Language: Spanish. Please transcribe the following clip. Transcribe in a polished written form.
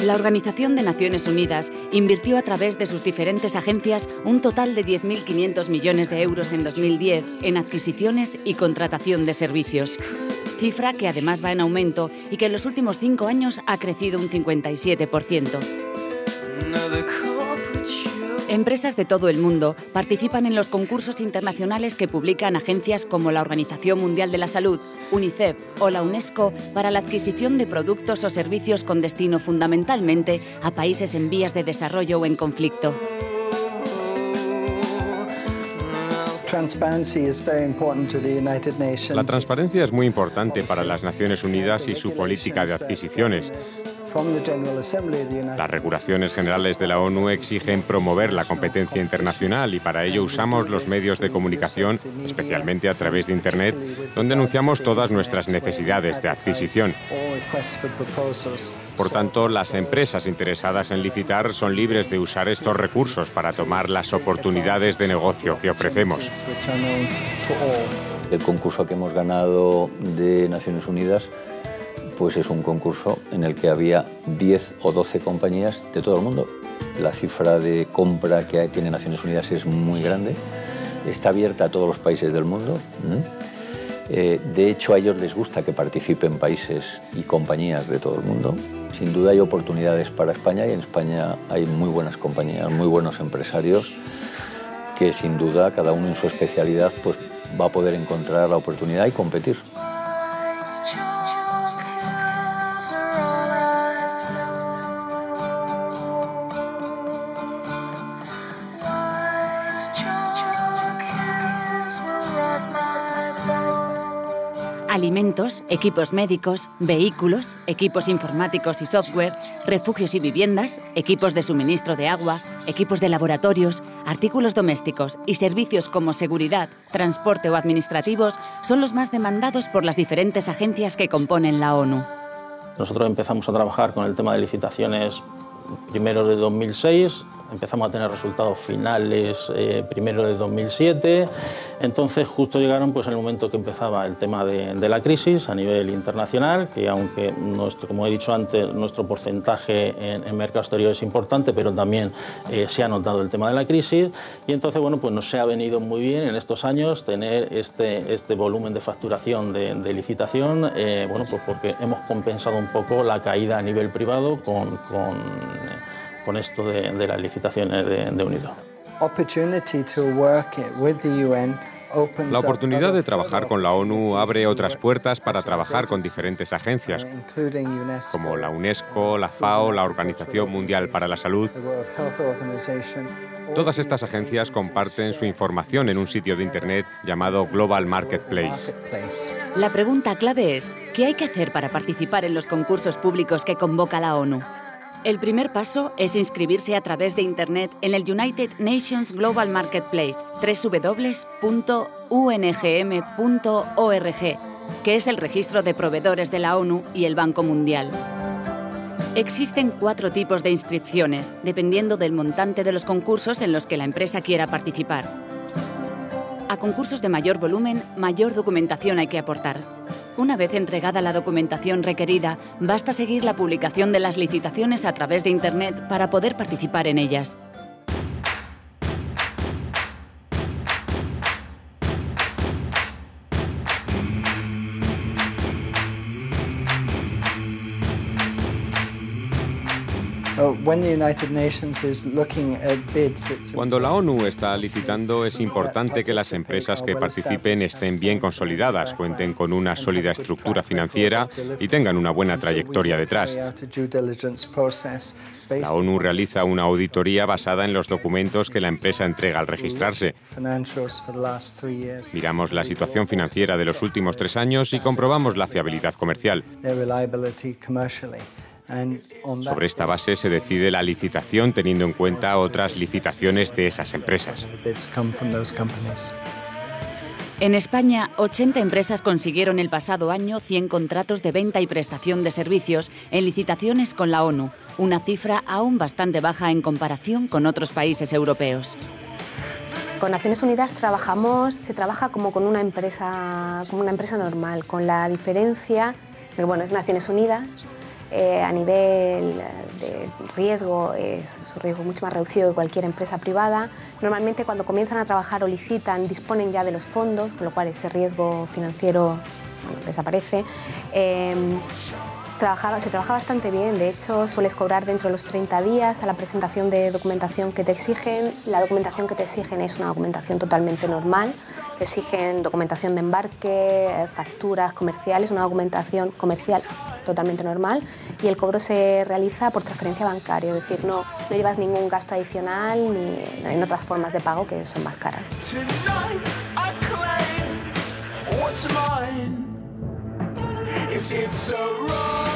La Organización de Naciones Unidas invirtió a través de sus diferentes agencias un total de 10.500 millones de euros en 2010 en adquisiciones y contratación de servicios. Cifra que además va en aumento y que en los últimos 5 años ha crecido un 57%. Empresas de todo el mundo participan en los concursos internacionales que publican agencias como la Organización Mundial de la Salud, UNICEF o la UNESCO para la adquisición de productos o servicios con destino fundamentalmente a países en vías de desarrollo o en conflicto. La transparencia es muy importante para las Naciones Unidas y su política de adquisiciones. Las regulaciones generales de la ONU exigen promover la competencia internacional y para ello usamos los medios de comunicación, especialmente a través de Internet, donde anunciamos todas nuestras necesidades de adquisición. Por tanto, las empresas interesadas en licitar son libres de usar estos recursos para tomar las oportunidades de negocio que ofrecemos. El concurso que hemos ganado de Naciones Unidas pues es un concurso en el que había 10 o 12 compañías de todo el mundo. La cifra de compra que tiene Naciones Unidas es muy grande, está abierta a todos los países del mundo. De hecho, a ellos les gusta que participen países y compañías de todo el mundo. Sin duda hay oportunidades para España y en España hay muy buenas compañías, muy buenos empresarios que sin duda cada uno en su especialidad pues, va a poder encontrar la oportunidad y competir. Alimentos, equipos médicos, vehículos, equipos informáticos y software, refugios y viviendas, equipos de suministro de agua, equipos de laboratorios, artículos domésticos y servicios como seguridad, transporte o administrativos son los más demandados por las diferentes agencias que componen la ONU. Nosotros empezamos a trabajar con el tema de licitaciones primero de 2006, empezamos a tener resultados finales primero de 2007, entonces justo llegaron pues, en el momento que empezaba el tema de la crisis a nivel internacional, que aunque, como he dicho antes, nuestro porcentaje en mercado exterior es importante, pero también se ha notado el tema de la crisis y entonces bueno, pues nos ha venido muy bien en estos años tener este volumen de facturación de licitación, bueno, pues porque hemos compensado un poco la caída a nivel privado con esto de las licitaciones de UNIDO. La oportunidad de trabajar con la ONU abre otras puertas para trabajar con diferentes agencias, como la UNESCO, la FAO, la Organización Mundial para la Salud. Todas estas agencias comparten su información en un sitio de Internet llamado Global Marketplace. La pregunta clave es, ¿qué hay que hacer para participar en los concursos públicos que convoca la ONU? El primer paso es inscribirse a través de Internet en el United Nations Global Marketplace, www.ungm.org, que es el registro de proveedores de la ONU y el Banco Mundial. Existen 4 tipos de inscripciones, dependiendo del montante de los concursos en los que la empresa quiera participar. A concursos de mayor volumen, mayor documentación hay que aportar. Una vez entregada la documentación requerida, basta seguir la publicación de las licitaciones a través de Internet para poder participar en ellas. Cuando la ONU está licitando, es importante que las empresas que participen estén bien consolidadas, cuenten con una sólida estructura financiera y tengan una buena trayectoria detrás. La ONU realiza una auditoría basada en los documentos que la empresa entrega al registrarse. Miramos la situación financiera de los últimos 3 años y comprobamos la fiabilidad comercial. Sobre esta base se decide la licitación teniendo en cuenta otras licitaciones de esas empresas. En España, 80 empresas consiguieron el pasado año 100 contratos de venta y prestación de servicios en licitaciones con la ONU, una cifra aún bastante baja en comparación con otros países europeos. Con Naciones Unidas se trabaja como con una empresa normal, con la diferencia de que bueno, es Naciones Unidas, A nivel de riesgo, su riesgo es mucho más reducido que cualquier empresa privada. Normalmente cuando comienzan a trabajar o licitan disponen ya de los fondos, con lo cual ese riesgo financiero desaparece. Se trabaja bastante bien, de hecho sueles cobrar dentro de los 30 días a la presentación de documentación que te exigen. La documentación que te exigen es una documentación totalmente normal, te exigen documentación de embarque, facturas comerciales, una documentación comercial totalmente normal, y el cobro se realiza por transferencia bancaria, es decir, no llevas ningún gasto adicional ni en otras formas de pago que son más caras. Is it so wrong?